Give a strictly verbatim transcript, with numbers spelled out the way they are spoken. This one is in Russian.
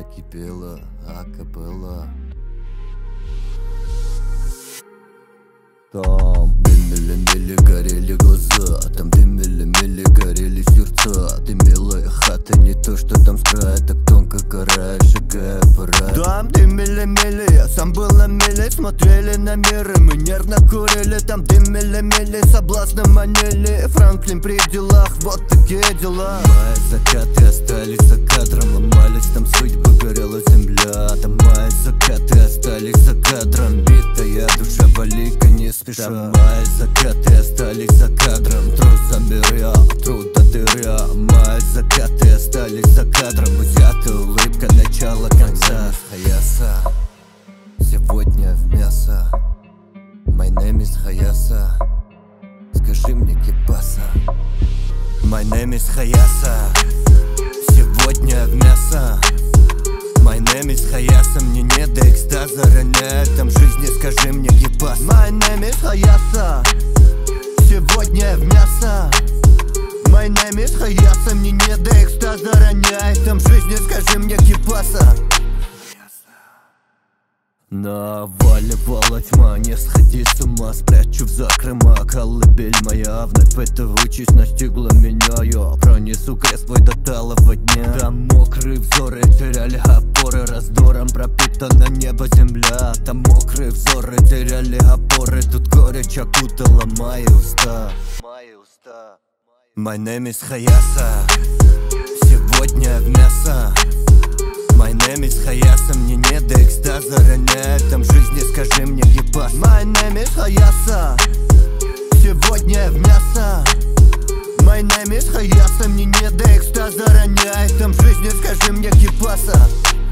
закипела акапелла. Там дымили-мили горели глаза, там дымили-мили горели сердца. Дымилая хата, не то что там с края, так тонко карая, шагая парад. Там дымили-мили, я сам был на миле, смотрели на мир, и мы нервно курили. Там дымили-мили, соблазны манили, Франклин при делах, вот такие дела. Мои закаты остались за кадром, ломались там судьбы, горела земля. Там мои закаты остались за кадром, битая душа валика не спеша. Там мои закаты остались за кадром, трусами ря, труда дыря. Мои закаты остались за кадром, взята улыбка начала конца. Хаяса, сегодня в мясо. My name is Хаяса, скажи мне кипаса. My name is Хаяса, сегодня в мясо. My name is Хаяса, мне не до экстаза, роняет там жизни, скажи мне гипас. My name is Хаяса, сегодня в мясо. My name is Хаяса, мне не до экстаза, роняет там жизни, скажи мне гипаса. Наваливала тьма, не сходи с ума, спрячу в закрома. Колыбель моя вновь эта участь настигла меня. Я пронесу крест свой до талого дня. Там мокрые взоры теряли опоры, раздором пропитана небо земля. Там мокрые взоры теряли опоры, тут горечь окутала мои уста. My name is Хаяса, сегодня в мясо. My name is Хаяса, мне не до экстаза, роняет там жизни, скажи мне гипас. My name is Хаяса, сегодня в мясо. My name is Хаяса, мне не до экстаза, роняет там жизни, скажи мне гипаса.